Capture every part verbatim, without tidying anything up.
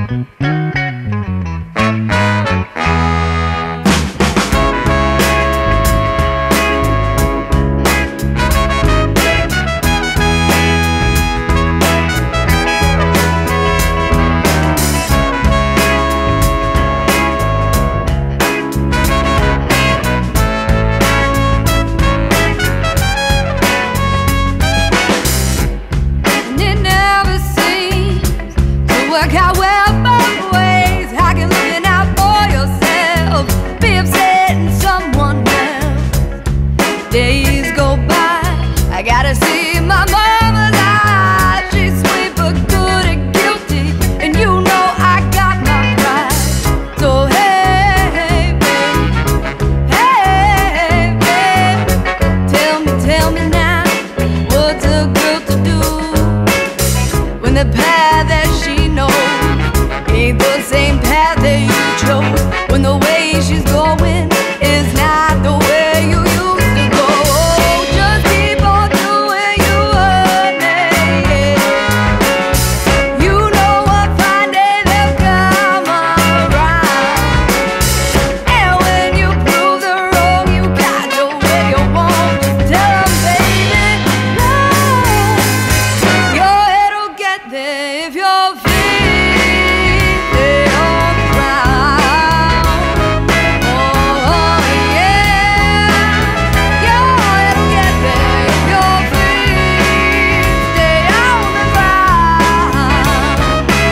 Work out well both ways. How can looking out for yourself be upsetting someone else? Days go by, I gotta see my mama's eyes. She's sweet but good at guilty, and you know I got my pride. So hey, babe, hey, babe, tell me, tell me now, what's a girl to do when the path that she knows ain't the same path that you chose, when the way she's going is not the way you used to go? Just keep on doing you, honey. You know one fine day they'll come around, and when you prove the wrong, you got the way you want. Just tell them, baby, no, your head will get there if your feet stay on the ground. Oh yeah, your head will get there if your feet stay on the ground.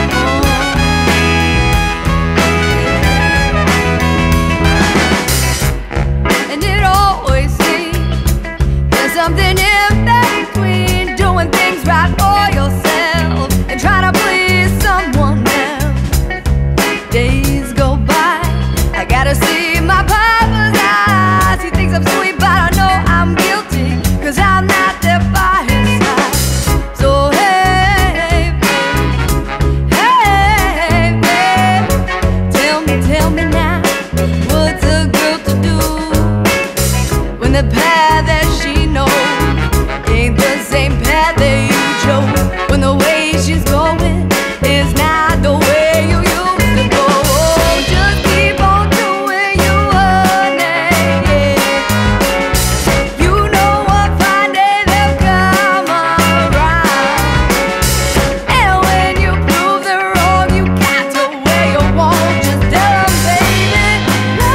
Oh. And it always seems there's something in between doing things right for yourself and trying to please someone else. Days go by, I gotta see my papa's eyes. He thinks I'm sweet, but I know I'm guilty, 'cause I'm not there by his side. So hey, babe, hey, babe, tell me, tell me now, what's a girl to do when the path that she knows ain't the same path that you chose, when the way she's going is not the way you used to go? Just keep on doing you, honey. You know one fine day they'll come around, and when you prove the wrong, you got the way you want. Just tell them, baby, no,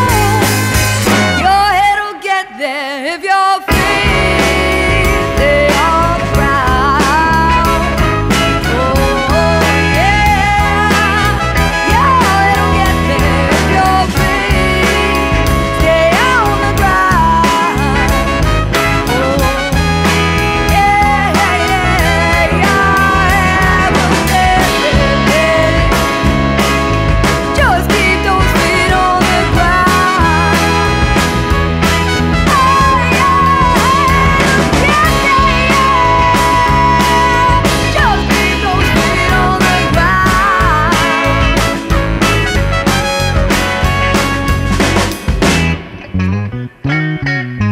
your head will get there if your feet stay on the ground. Oh yeah, your head will get there if your feet stay on the ground. Oh yeah, yeah, yeah, will get there. Just keep those feet on the ground. Oh yeah, yeah, yeah, yeah. Just keep those feet on the ground.